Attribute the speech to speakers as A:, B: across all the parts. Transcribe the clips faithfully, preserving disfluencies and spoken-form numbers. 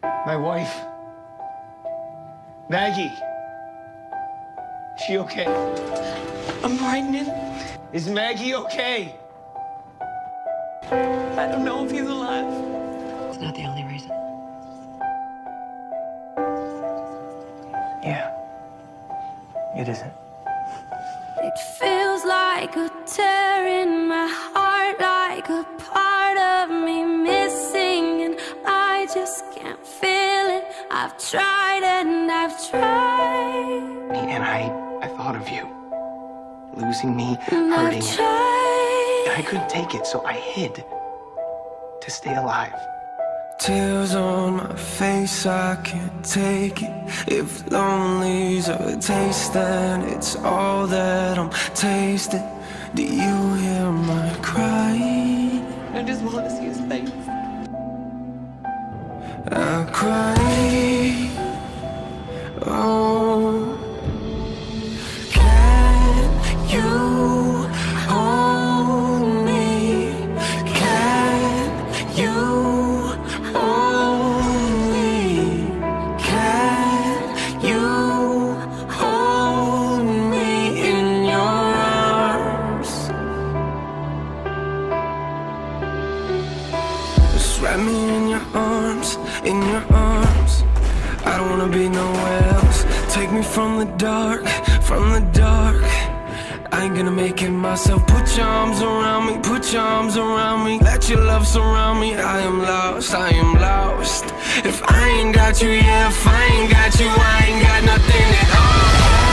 A: My wife. Maggie. Is she okay?
B: I'm pregnant.
A: Is Maggie okay?
B: I don't know if he's alive.
C: It's not the only reason.
A: Yeah. It isn't.
D: It feels like a tear in my heart, like a part of me missing, and I just can't feel it. I've tried and I've tried.
A: And I, I thought of you. Losing me,
D: And
A: hurting.
D: I've tried.
A: And I couldn't take it, so I hid to stay alive.
E: Tears on my face, I can't take it. If lonely's a taste, then it's all that I'm tasting. Do you hear my cry?
B: I just want to see his face.
E: I cry. Oh, can you hold me? Can you hold me? Can you hold me in your arms? Just wrap me in your arms, in your arms. I don't wanna be nowhere else. Take me from the dark, from the dark. I ain't gonna make it myself. Put your arms around me, put your arms around me. Let your love surround me. I am lost, I am lost. If I ain't got you, yeah, if I ain't got you, I ain't got nothing at all.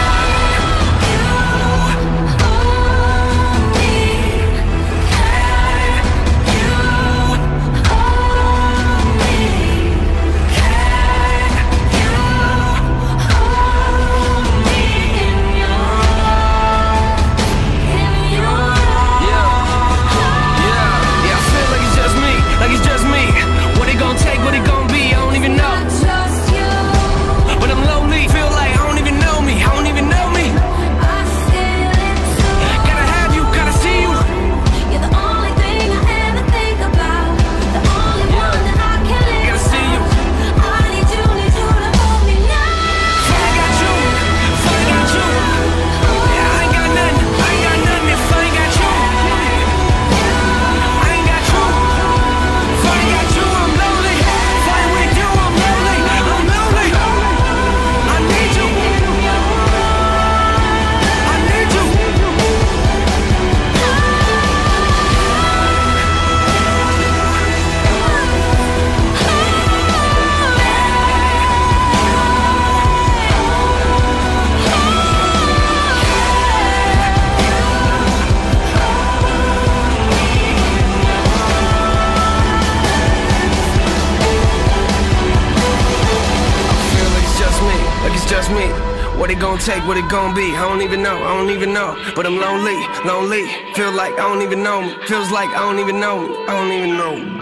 E: What it gon' take, what it gon' be, I don't even know, I don't even know. But I'm lonely, lonely, feel like I don't even know me. Feels like I don't even know me, I don't even know me.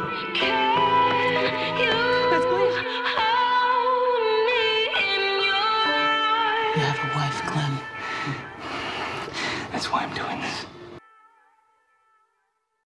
A: You have a wife, Clem. That's why I'm doing this.